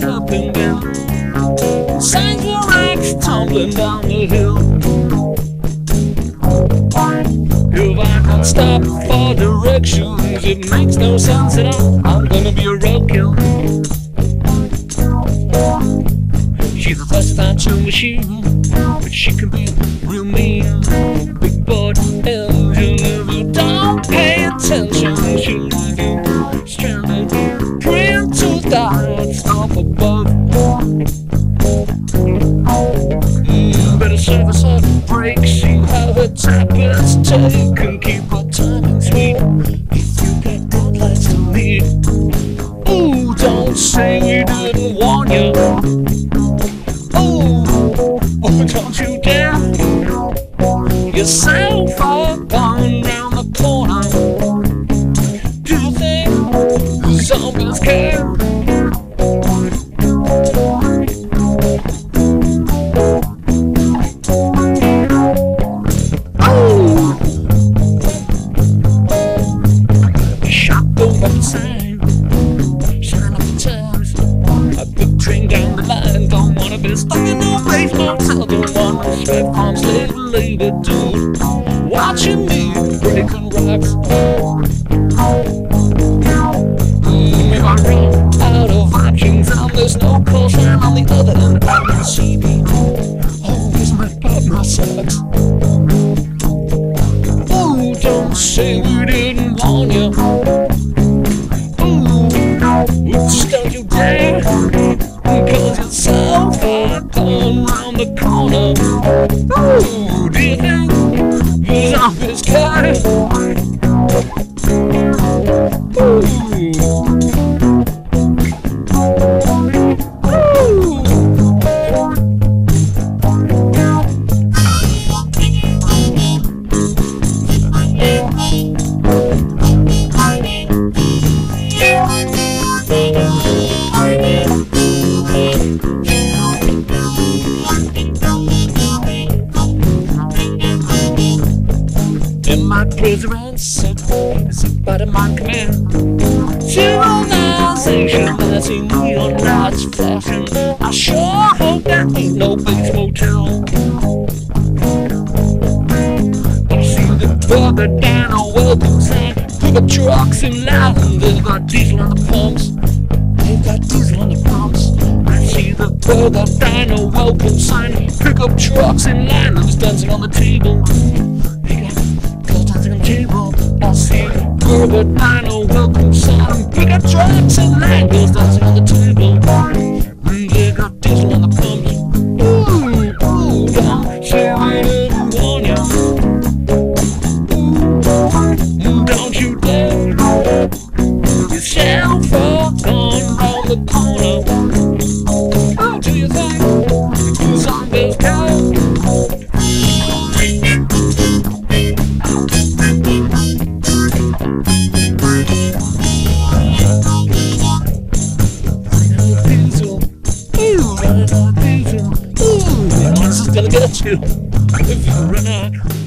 up and down. Signs were racks tumbling down the hill. If I can stop for directions, it makes no sense at all. I'm gonna be a roadkill. She's a versatile machine, but she can be real mean. Big board engine, if you don't pay attention, she'll leave you stranded. Print to thoughts up above. Better service her break, see how her tablets take, and keep her timing sweet. If you get good lights to lead. Ooh, don't say we didn't warn you. Oh, don't you dare. You're so far gone round the corner. Do you think the zombies care? Oh, shotgun weapon sign, shine up the tires. A big train down the line, don't wanna be stuck in no basement. Don't wanna strap from slave labor, dude. Watching me breaking rocks. If I run out of options and there's no call sign on the other end, I can see me. Always my pop my socks. Ooh, don't say we didn't warn you. Ooh, just don't you dare. Cause it's so far gone round the corner. Ooh, do you think the zombies care? Ooh. In my prison sit by the mind command. Civilization, I see neon lights flashing. I sure hope there ain't no base motel. I see the brother down a welcome sign. Pickup trucks in line, they've got diesel on the pumps. They've got diesel on the pumps. I see the brother down a welcome sign. Pickup trucks in line, and he's dancing on the table. I see Burger Dino welcome sign. Pick up trucks and line, girls dancing on the table. They got diesel on the pumps. Ooh, ooh, don't say we didn't warn you. Ooh, don't you dare. Yourself gone round the corner. How do you think the zombies go? Gonna get you if you run out.